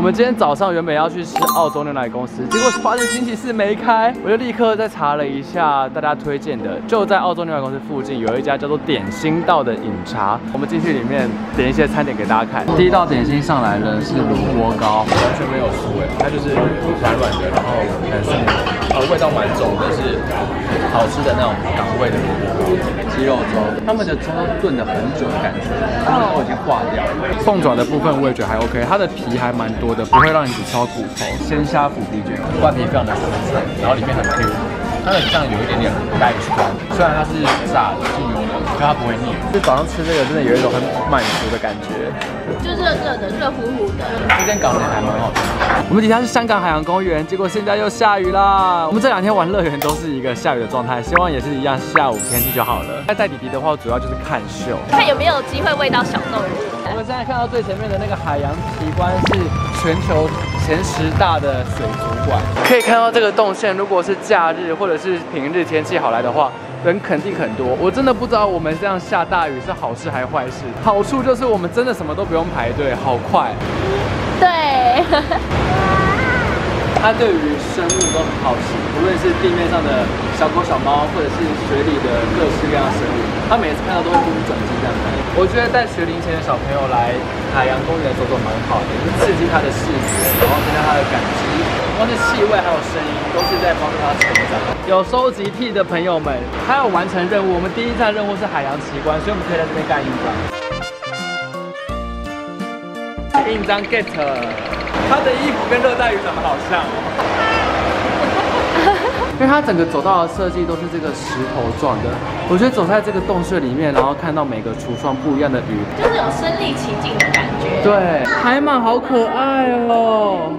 们今天早上原本要去吃澳洲牛奶公司，结果发现星期四没开，我就立刻再查了一下大家推荐的，就在澳洲牛奶公司附近有一家叫做点心道的饮茶。我们进去里面点一些餐点给大家看。第一道点心上来了是萝卜糕，完全没有酥哎，它就是软软的，然后很顺味道蛮重的，是好吃的那种港味的萝卜糕。鸡肉粥，他们的粥炖得很久的感觉，他们都已经化掉了。凤爪的部分我也觉得还 OK， 它的皮还蛮多的，不会让你只挑骨头。鲜虾腐皮卷，外皮非常的深脆，然后里面很 Q， 它的酱有一点点带酸，虽然它是炸的，是油的，可它不会腻。就早上吃这个真的有一种很满足的感觉， 就热热的，热乎乎的。 这间港点还蛮好吃的。我们底下是香港海洋公园，结果现在又下雨啦。我们这2天玩乐园都是一个下雨的状态，希望也是一样下午天气就好了。带弟弟的话，主要就是看秀， 看有没有机会喂到小动物。 我们现在看到最前面的那个海洋奇观是全球前10大的水族馆，可以看到这个动线，如果是假日或者是平日天气好来的话，人肯定很多。我真的不知道我们这样下大雨是好事还是坏事。好处就是我们真的什么都不用排队，好快。 对。 它对于生物都很好奇，无论是地面上的小狗、小猫，或者是水里的各式各样的生物，它每次看到都会转机这样看。我觉得带学龄前的小朋友来海洋公园走走蛮好的，刺激他的视觉，然后增加他的感知，光是气味还有声音都是在帮助他成长。有收集癖的朋友们，还有完成任务，我们第一站任务是海洋奇观，所以我们可以在这边干印章。印章 get。他的衣服跟热带鱼长得好像哦，因为它整个走道的设计都是这个石头状的。我觉得走在这个洞穴里面，然后看到每个橱窗不一样的鱼， 就是有身临其境的感觉。 对，海马好可爱哦。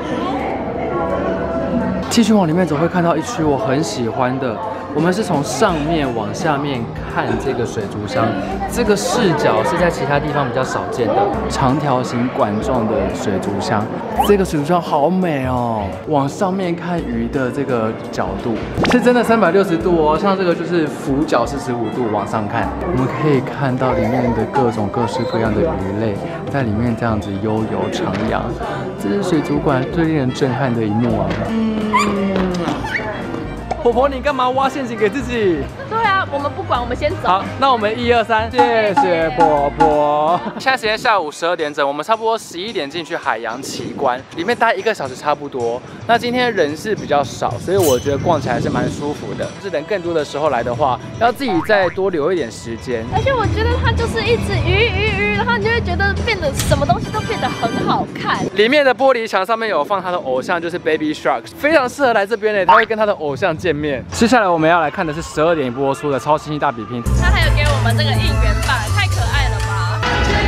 继续往里面走，会看到一区我很喜欢的。我们是从上面往下面看这个水族箱，这个视角是在其他地方比较少见的，长条形管状的水族箱。这个水族箱好美哦，往上面看鱼的这个角度是真的360度哦，像这个就是俯角45度往上看，我们可以看到里面的各种各式各样的鱼类在里面这样子悠游徜徉，这是水族馆最令人震撼的一幕啊！婆婆，你干嘛挖陷阱给自己？ 对啊，我们不管，我们先走。 好，那我们1、2、3，谢谢婆婆。现在时间下午12点整，我们差不多11点进去海洋奇观，里面待1个小时差不多。那今天人是比较少，所以我觉得逛起来是蛮舒服的。就是人更多的时候来的话，要自己再多留一点时间。 而且我觉得它就是一直鱼，然后你就会觉得变得什么东西都变得很好看。 里面的玻璃墙上面有放他的偶像，就是 Baby Shark， 非常适合来这边呢。他会跟他的偶像见面。接下来我们要来看的是12点播出的超星系大比拼。 他还有给我们这个应援棒，太可爱了吧！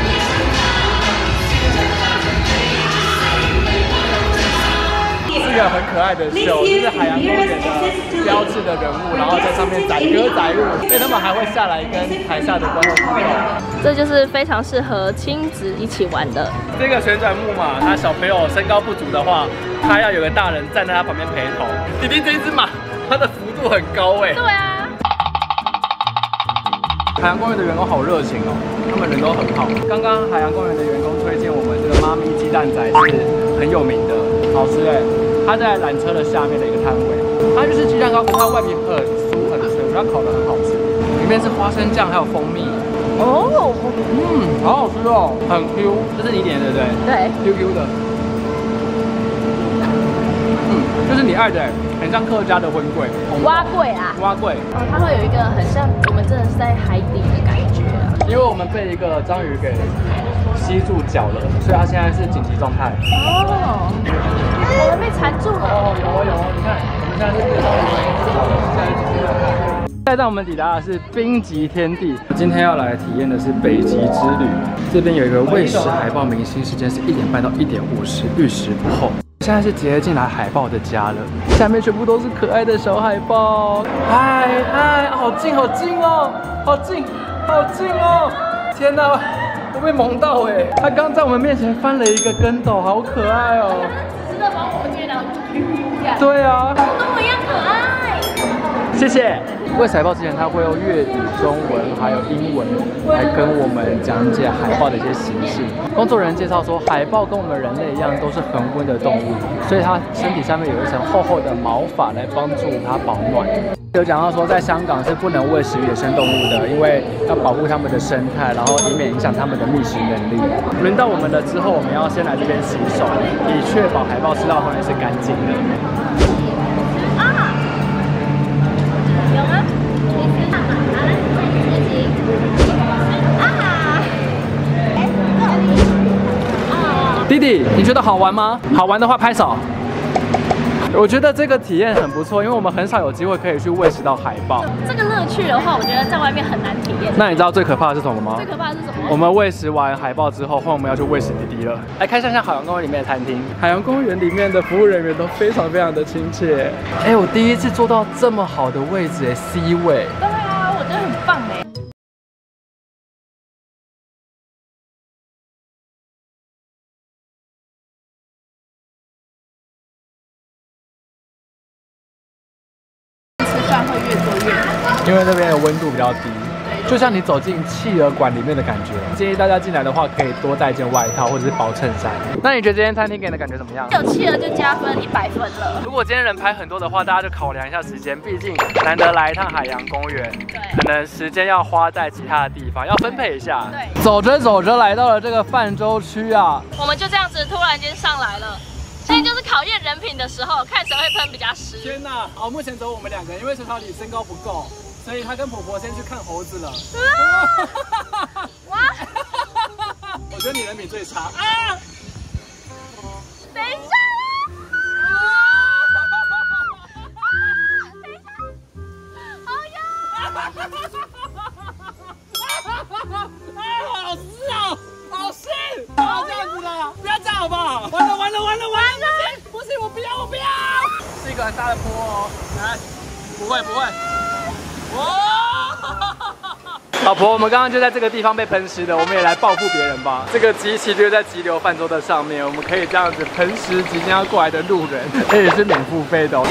是个很可爱的秀，就是海洋公园的标志的人物，然后在上面载歌载舞，所以他们还会下来跟台下的观众互动。 这就是非常适合亲子一起玩的。 这个旋转木马，他小朋友身高不足的话，他要有个大人站在他旁边陪同。弟弟这一只马，它的幅度很高哎。 对啊。 海洋公园的员工好热情哦，他们人都很好。刚刚海洋公园的员工推荐我们这个妈咪鸡蛋仔是很有名的，好吃哎。它在缆车的下面的一个摊位，它就是鸡蛋糕，可是它外皮很酥很脆，我觉得它烤得很好吃。里面是花生酱还有蜂蜜。哦，好好吃哦，很 Q， 这是你点的对不对？ 对 ，QQ 的。就是你爱的，很像客家的荤桂。 蛙桂啊， 蛙桂。 它会有一个很像我们真的是在海底的感觉啊。 因为我们被一个章鱼给吸住脚了，所以它现在是紧急状态。 哦，我们被缠住了。 哦，有，你看，我们现在是现在紧急状态。再让我们抵达的是冰极天地，今天要来体验的是北极之旅。这边有一个喂食海豹明星，时间是1点半到1点50，浴室不候。现在是直接进来海豹的家了，下面全部都是可爱的小海豹。嗨，好近哦，好近哦！天哪，我被萌到哎！他刚在我们面前翻了一个跟斗，好可爱哦！ 只是把我们觉得 QQ 这样。 对啊， 跟我一样可爱。 谢谢。 喂海豹之前，他会用粤语、中文还有英文来跟我们讲解海豹的一些习性。工作人员介绍说，海豹跟我们人类一样都是恒温的动物，所以它身体上面有一层厚厚的毛发来帮助它保暖。有讲到说，在香港是不能喂食野生动物的，因为要保护它们的生态，然后以免影响它们的觅食能力。轮到我们了之后，我们要先来这边洗手，以确保海豹吃到的东西是干净的。 啊，有吗？ 弟弟，你觉得好玩吗？好玩的话拍手。我觉得这个体验很不错，因为我们很少有机会可以去喂食到海豹。 这个乐趣的话，我觉得在外面很难体验。 那你知道最可怕的是什么吗？ 最可怕的是什么？ 我们喂食完海豹之后，后面我们要去喂食弟弟了。来看一下海洋公园里面的餐厅。海洋公园里面的服务人员都非常非常的亲切。哎，我第一次坐到这么好的位置，C 位。 对啊，我觉得很棒哎。会越做越难， 因为那边的温度比较低，就像你走进企鹅馆里面的感觉。建议大家进来的话，可以多带一件外套或者是薄衬衫。那你觉得这间餐厅给你的感觉怎么样？ 有企鹅就加分100分了。 如果今天人排很多的话，大家就考量一下时间，毕竟难得来一趟海洋公园，可能时间要花在其他的地方，要分配一下。对，走着走着来到了这个泛舟区啊， 我们就这样子突然间上来了。现在就是考验人品的时候，看谁会喷比较湿。 天哪！好，目前只有我们2个人，因为陈小李身高不够，所以他跟婆婆先去看猴子了。 哇！ 我觉得你人品最差。啊！ 等一下！等一下！好呀！ 好湿哦！好湿！不要这样子了，不要这样好不好？完了！不行，我不要！是一个很大的坡哦，来，不会。哇！老婆，我们刚刚就在这个地方被喷湿的，我们也来报复别人吧。这个机器就是在急流泛舟的上面，我们可以这样子喷湿即将要过来的路人，而且是免付费的哦。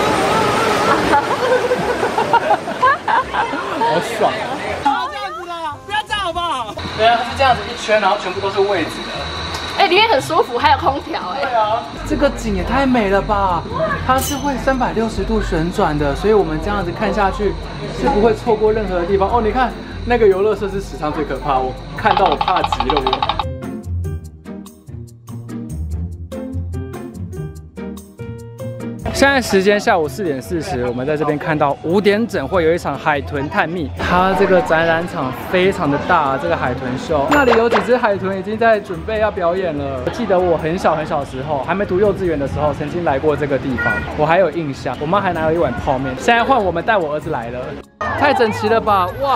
好爽！不要这样子啦，不要这样好不好？对啊，是这样子一圈，然后全部都是位置的。 哎，里面很舒服，还有空调哎。 对啊，这个景也太美了吧！它是会360度旋转的，所以我们这样子看下去是不会错过任何的地方。哦，你看那个游乐设施史上最可怕，我看到我怕极了我。现在时间下午4点40，我们在这边看到5点整会有一场海豚探秘。它这个展览场非常的大，这个海豚秀，那里有几只海豚已经在准备要表演了。我记得我很小的时候，还没读幼稚园的时候，曾经来过这个地方，我还有印象。我妈还拿了一碗泡面。现在换我们带我儿子来了，太整齐了吧！哇！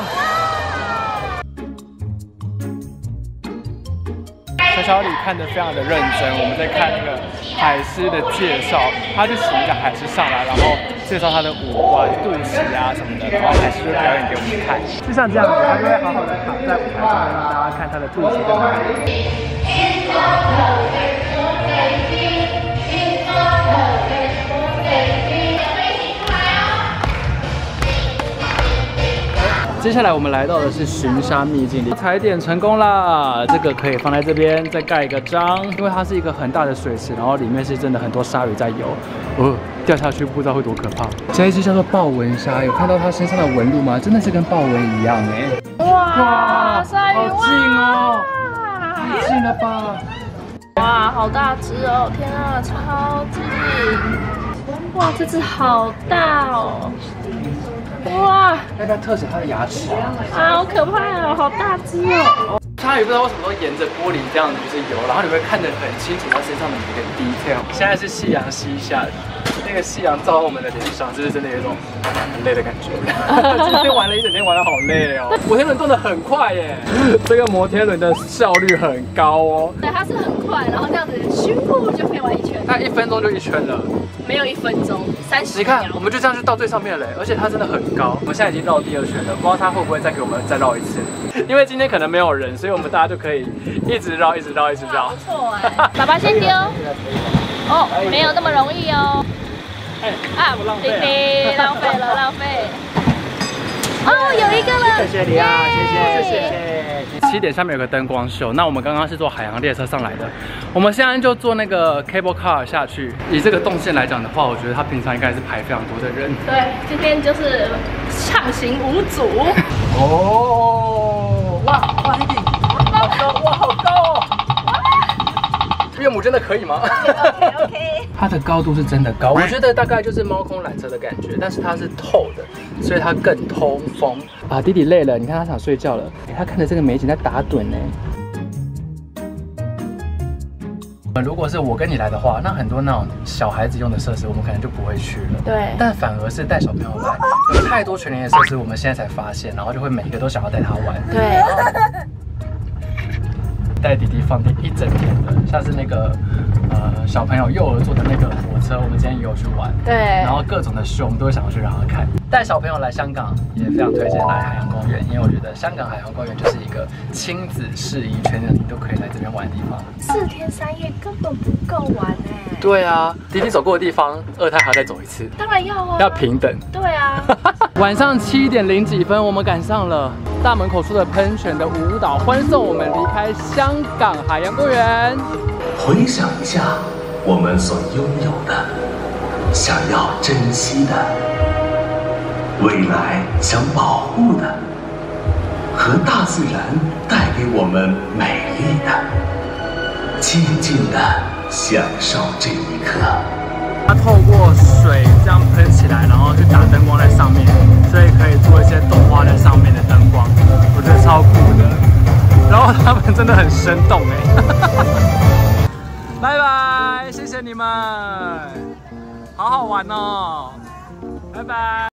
小李看得非常的认真，我们在看那个海狮的介绍，他就请一个海狮上来，然后介绍他的五官、肚脐啊什么的，然后海狮就表演给我们看。就像这样子，他就会好好的躺在舞台上面，让大家看他的肚脐跟哪里。接下来我们来到的是巡沙秘境里，踩点成功啦！这个可以放在这边，再盖一个章，因为它是一个很大的水池，然后里面是真的很多鲨鱼在游，掉下去不知道会多可怕。这一只叫做豹纹鲨，有看到它身上的纹路吗？真的是跟豹纹一样哎！ 哇，鲨鱼好近哦，太近了吧！ 哇，好大只哦！天啊，超级！哇，这只好大哦！哇！ 要不要特写它的牙齿啊？ 好可怕哦，好大只哦！ 鲨鱼不知道为什么都沿着玻璃这样子就是游，然后你会看得很清楚它身上的每个 detail。现在是夕阳西下，那个夕阳照到我们的脸上，就是真的有一种很累的感觉。今天玩了一整天，玩得好累哦。摩天轮动得很快耶，这个摩天轮的效率很高哦。 对，它是很快，然后这样子咻就可以玩一圈。 它1分钟就1圈了。没有1分钟，30秒。 你看，我们就这样就到最上面了，而且它真的很高。我们现在已经绕第2圈了，不知道它会不会再给我们再绕一次。因为今天可能没有人，所以我们大家就可以一直绕。不错哎，爸爸先丢。哦，没有那么容易哦。 啊， 弟弟浪费了。 哦，有一个了， 谢谢你啊，谢谢。 7点下面有个灯光秀，那我们刚刚是坐海洋列车上来的，我们现在就坐那个 cable car 下去。以这个动线来讲的话，我觉得它平常应该是排非常多的人。 对，今天就是畅行无阻。 哦，哇，弟弟，好高，哇，好高哦！岳母真的可以吗 OK。 它的高度是真的高，我觉得大概就是猫空缆车的感觉，但是它是透的，所以它更通风。啊，弟弟累了，你看他想睡觉了，他看着这个美景在打盹呢。如果是我跟你来的话，那很多那种小孩子用的设施，我们可能就不会去了。 对， 但反而是带小朋友来，有太多全联的设施，我们现在才发现，然后就会每个都想要带他玩。 对。 带弟弟放电一整天的，像是那个小朋友幼儿坐的那个火车，我们今天也有去玩。 对， 然后各种的秀，我们都会想要去让他看。带小朋友来香港也非常推荐来海洋公园，因为我觉得香港海洋公园就是一个亲子适宜、全人都可以来这边玩的地方。 4天3夜根本不够玩哎。 对啊，弟弟走过的地方，二胎还要再走一次。 当然要啊， 要平等。 对啊。 晚上7点0几分，我们赶上了大门口处的喷泉的舞蹈，欢送我们离开香港海洋公园。 回想一下我们所拥有的，想要珍惜的，未来想保护的，和大自然带给我们美丽的，静静地享受这一刻。 它透过水这样喷起来，然后去打灯光在上面，所以可以做一些动画在上面的灯光，我觉得超酷的。然后他们真的很生动哎。拜拜，谢谢你们，好好玩哦，拜拜。